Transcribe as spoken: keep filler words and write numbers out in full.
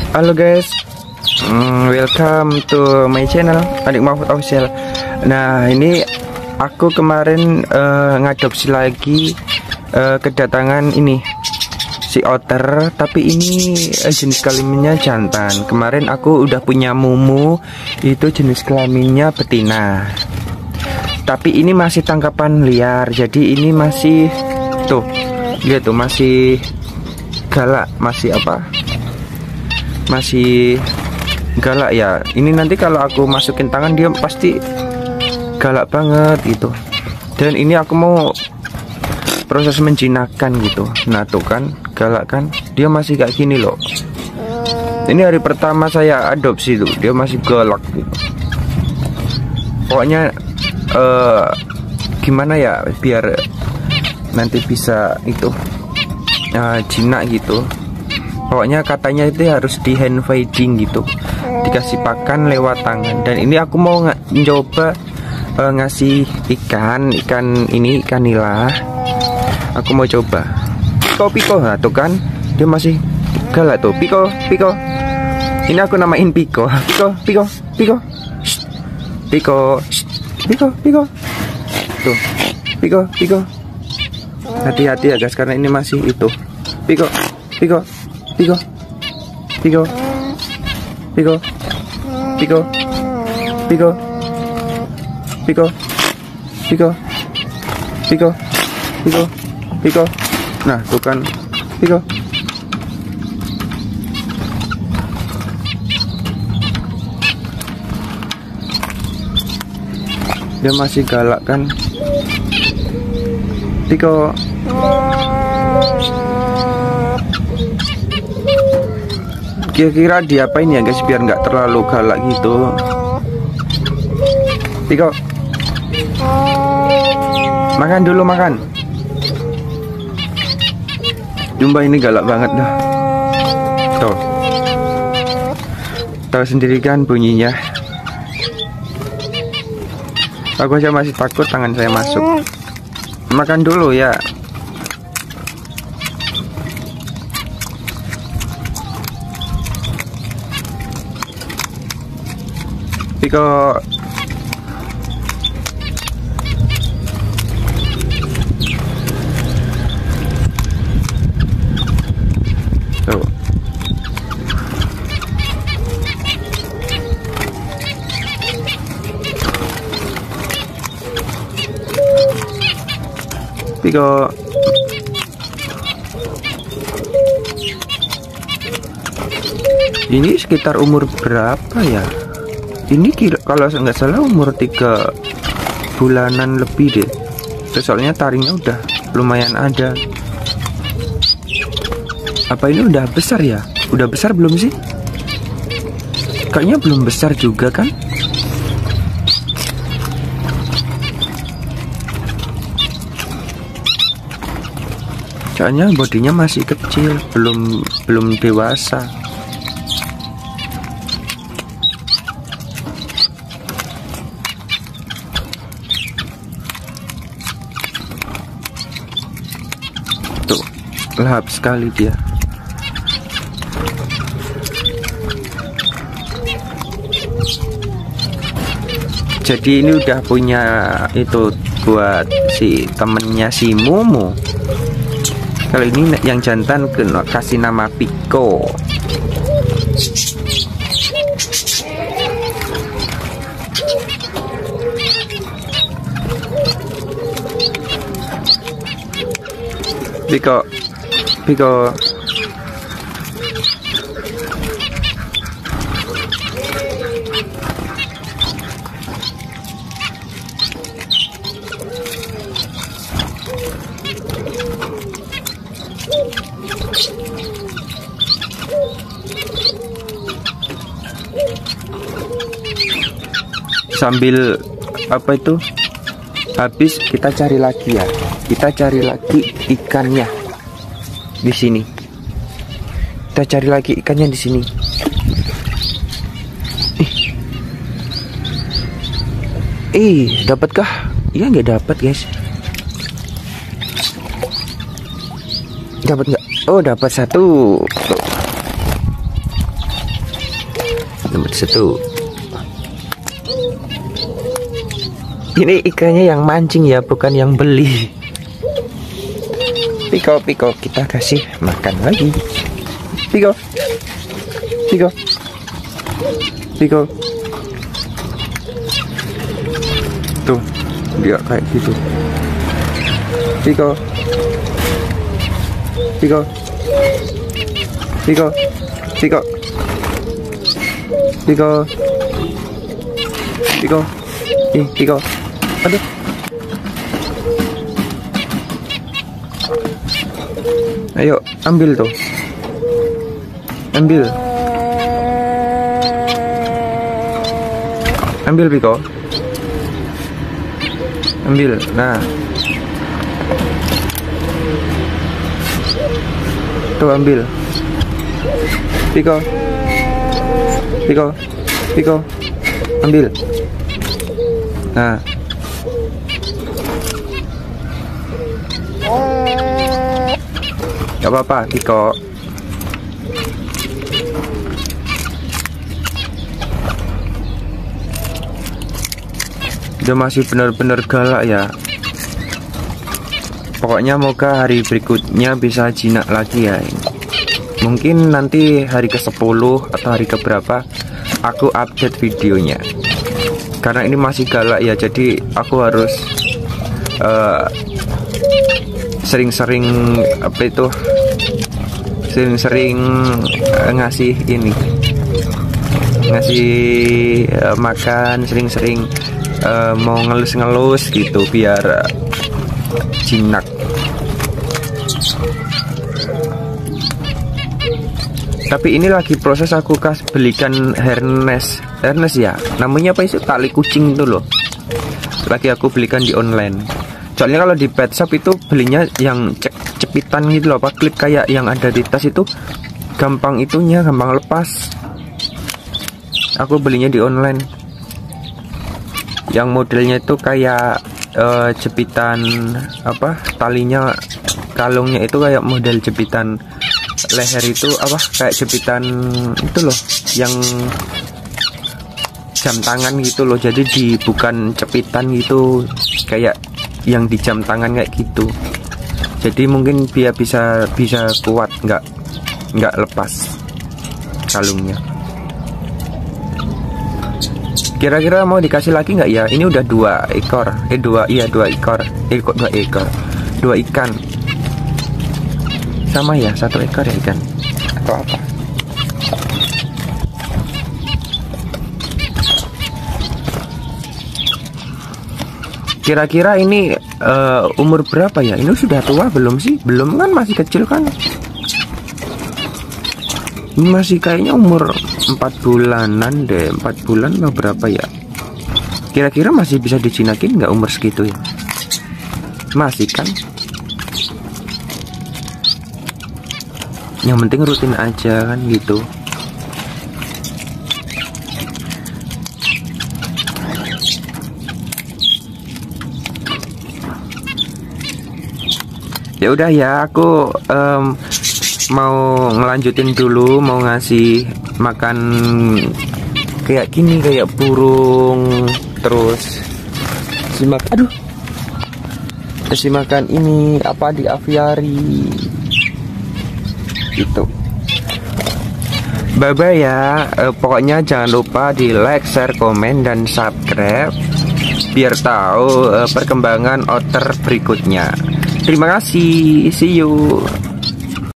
Halo guys, mm, welcome to my channel Adik Mahfud Official. Nah, ini aku kemarin uh, ngadopsi lagi uh, kedatangan ini si otter, tapi ini uh, jenis kelaminnya jantan. Kemarin aku udah punya mumu, itu jenis kelaminnya betina. Tapi ini masih tangkapan liar, jadi ini masih tuh, lihat tuh masih galak, masih apa? Masih galak ya. Ini nanti kalau aku masukin tangan dia pasti galak banget gitu. Dan ini aku mau proses menjinakkan gitu. Nah tuh kan galak kan, dia masih kayak gini loh. Ini hari pertama saya adopsi tuh, dia masih galak gitu. Pokoknya uh, gimana ya biar nanti bisa itu uh, jinak gitu. Pokoknya katanya itu harus di hand feeding gitu, dikasih pakan lewat tangan. Dan ini aku mau nyoba uh, ngasih ikan, ikan ini ikan nila. Aku mau coba. Piko Piko, nah, tuh kan dia masih galak tuh. Piko Piko. Ini aku namain Piko. Piko Piko Piko. Shh. Piko. Shh. Piko Piko. Tuh. Piko Piko. Hati-hati ya guys, karena ini masih itu. Piko Piko. Piko, Piko, Piko, Piko, Piko, Piko, Piko, Piko, Piko, Piko. Nah, tuh kan Piko. Dia masih galak kan? Piko. Kira-kira diapain ya guys biar nggak terlalu galak gitu. Piko, makan dulu, makan. Jumba ini galak banget dah. Tuh, tahu sendiri kan bunyinya. Aku aja masih takut tangan saya masuk. Makan dulu ya. Piko. Tuh. Piko. Ini sekitar umur berapa ya? Ini kira, kalau nggak salah umur tiga bulanan lebih deh. Soalnya taringnya udah lumayan ada. Apa ini udah besar ya? Udah besar belum sih? Kayaknya belum besar juga kan? Soalnya bodinya masih kecil, belum belum dewasa. Lahap sekali dia. Jadi ini udah punya itu buat si temennya si Mumu. Kalau ini yang jantan kena kasih nama Piko. Piko. Piko. Sambil apa itu? Habis kita cari lagi ya. Kita cari lagi ikannya di sini. Kita cari lagi ikannya di sini. Ih, eh, dapatkah? Iya nggak dapat guys. Dapat nggak? Oh dapat satu. satu. Ini ikannya yang mancing ya, bukan yang beli. Piko, Piko, kita kasih makan lagi. Piko, Piko, Piko. Tuh, dia kayak gitu. Piko, Piko, Piko, Piko, Piko, Piko, ih, Piko, aduh. Ayo, ambil tuh, ambil, ambil Piko, ambil, nah, tuh ambil, Piko, Piko, Piko, ambil, nah. Gak apa-apa, Piko. Dia masih benar-benar galak ya. Pokoknya moga hari berikutnya bisa jinak lagi ya. Mungkin nanti hari ke sepuluh atau hari ke berapa aku update videonya. Karena ini masih galak ya, jadi aku harus uh, sering-sering apa itu sering-sering uh, ngasih ini ngasih uh, makan, sering-sering uh, mau ngelus-ngelus gitu biar uh, jinak. Tapi ini lagi proses aku kas belikan harness harness ya, namanya apa itu, tali kucing itu loh, lagi aku belikan di online. Soalnya kalau di pet shop itu belinya yang cek cepitan gitu loh, apa klip kayak yang ada di tas itu gampang itunya, gampang lepas. Aku belinya di online. Yang modelnya itu kayak uh, jepitan apa talinya, kalungnya itu kayak model jepitan leher itu apa kayak jepitan itu loh, yang jam tangan gitu loh. Jadi di bukan cepitan gitu kayak yang di jam tangan kayak gitu. Jadi mungkin dia bisa bisa kuat, nggak nggak lepas kalungnya. Kira-kira mau dikasih lagi nggak ya? Ini udah dua ekor, eh dua iya dua ekor, eh kok dua ekor, dua ikan. Sama ya, satu ekor ya ikan atau apa? Kira-kira ini uh, umur berapa ya? Ini sudah tua belum sih? Belum kan, masih kecil kan? Ini masih kayaknya umur empat bulanan deh, empat bulan atau berapa ya? Kira-kira masih bisa dijinakin nggak umur segitu ya? Masih kan? Yang penting rutin aja kan gitu. Ya udah ya, aku um, mau ngelanjutin dulu, mau ngasih makan kayak gini, kayak burung, terus kasih makan, aduh, kasih makan ini apa di aviari gitu. Bye bye ya, e, pokoknya jangan lupa di like, share, komen, dan subscribe biar tahu e, perkembangan otter berikutnya. Terima kasih, see you.